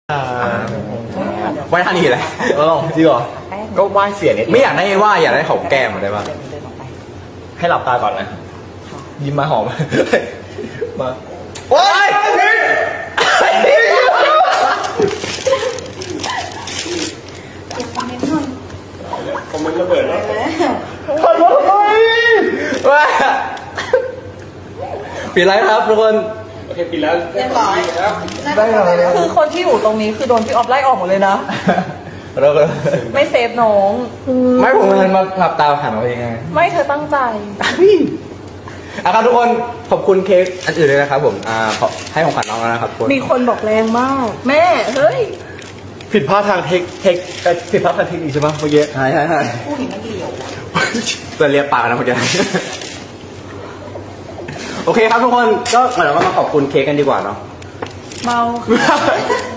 ไหว้ท่านี่แหละจริงเหรอก็ไหว้เสียนิดไม่อยากได้ไหว้อยากได้หอมแก้มได้ป่ะให้หลับตาก่อนนะยิ้มมาหอมมาโอ๊ยคอมเมนต์ระเบิดแล้วขอโทษว้าปิดไลฟ์ครับทุกคนโอเคปิดแล้วเรียบร้อยครับได้เลยคือคนที่อยู่ตรงนี้คือโดนพี่ออฟไล่ออกหมดเลยนะเราก็ไม่เซฟน้องไม่ผมมันมาหลับตาผ่านเอาเองไงไม่เธอตั้งใจครับทุกคนขอบคุณเค้กอันอื่นเลยนะครับผมขอให้ของขวัญน้องแล้วนะครับมีคนบอกแรงมากแม่เฮ้ยผิดพลาดทางเทคผิดพลาดทางเทคนิคใช่ไหมเมื่อกี้ใช่ผู้หญิงมันเดี่ยวจะเรียกปากนะเมื่อกี้โอเคครับทุกคนก็เราก็มาขอบคุณเค้กกันดีกว่าเนาะเมา